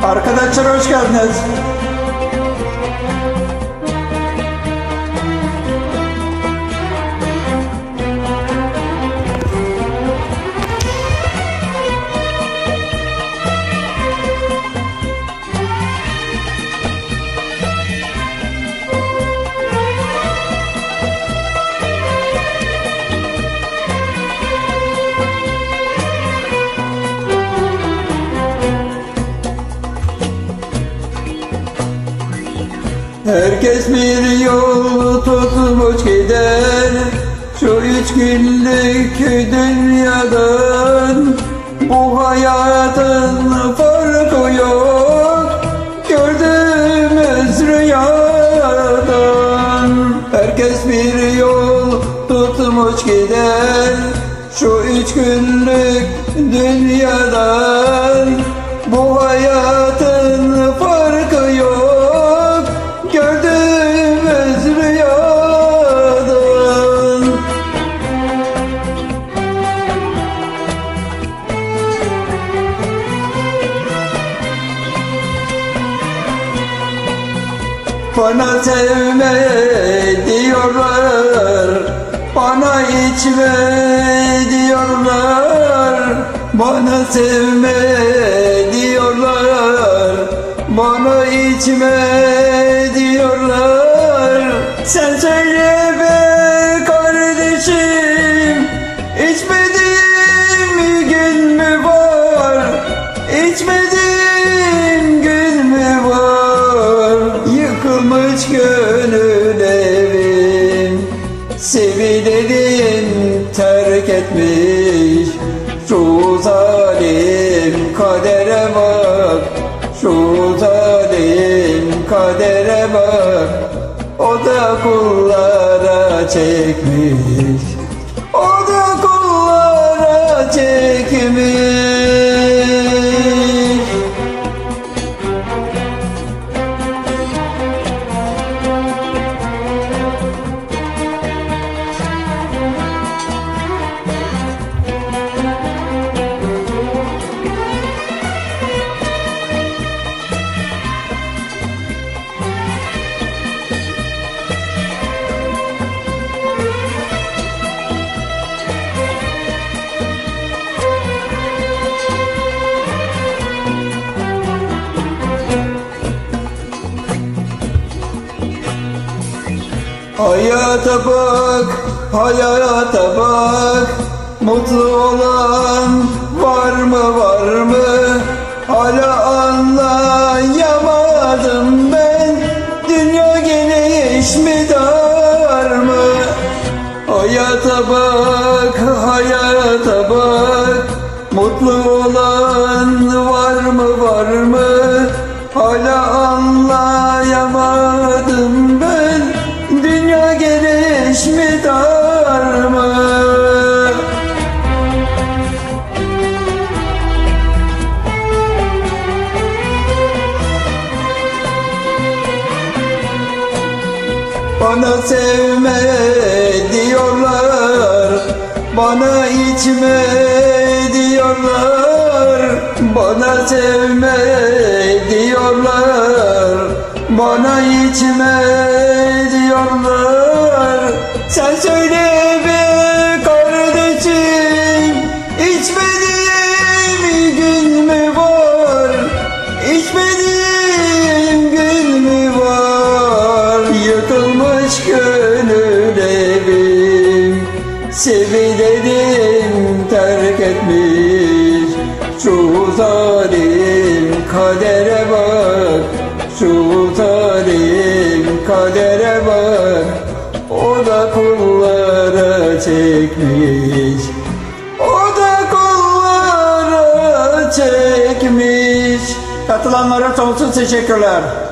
Arkadaşlar hoş geldiniz. Herkes bir yol tutmuş gider şu 3 günlük dünyadan. Bu hayatın farkı yok gördüğümüz rüyadan. Herkes bir yol tutmuş gider şu 3 günlük dünyadan. Bu hayatın farkı yok gördüğümüz rüyadan. Bana sevme diyorlar, bana içme diyorlar. Bana sevme diyorlar, bana içme diyorlar. Sen söyle be kardeşim, içmediğim gün mü var? İçmediğim gün mü var? Yıkılmış gönül evim, sevilerim terk etmiş. Şu zalim kadere bak, şu zalim kadere bak. O da kullara çekmiş, o da kullara çekmiş. Hayata bak, hayata bak. Mutlu olan var mı, var mı? Hala anlayamadım ben. Dünya geniş mi, dar mı? Hayata bak, hayata bak. Mutlu olan var mı, var mı? Hala anlayamadım ben. Dünya geniş mi, dar mı? Bana sevme diyorlar, bana içme diyorlar. Bana sevme diyorlar, bana içme diyorlar. Sen söyle be kardeşim, içmediğim gün mü var? İçmediğim gün mü var? Yıkılmış gönül evim, sevilerim terk etmiş. Şu zalim kadere bak, şu zalim kadere bak. O da kullara çekmiş, o da kullara çekmiş. Katılanlara sonsuz teşekkürler.